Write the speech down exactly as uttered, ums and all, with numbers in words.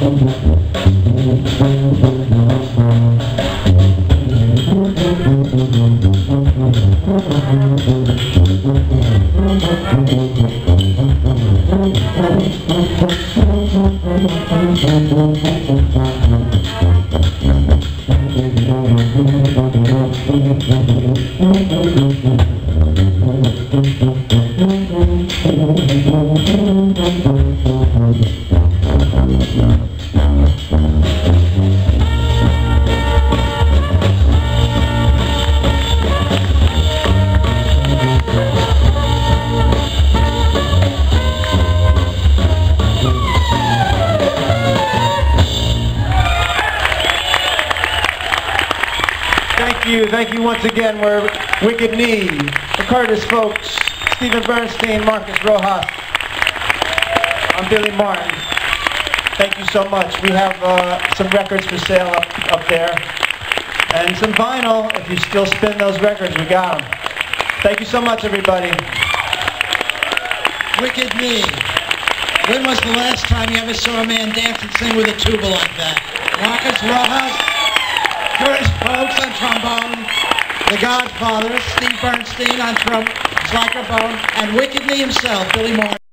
Thank you, thank you once again. We're Wicked Knee, the Curtis folks, Stephen Bernstein, Marcus Rojas. I'm Billy Martin. Thank you so much. We have uh, some records for sale up, up there, and some vinyl. If you still spin those records, we got them. Thank you so much, everybody. Wicked Knee. When was the last time you ever saw a man dance and sing with a tuba like that? Marcus Rojas, Curtis Folks on trombone, the Godfather, Steve Bernstein on trum, saxophone, and Wicked Knee himself, Billy Martin.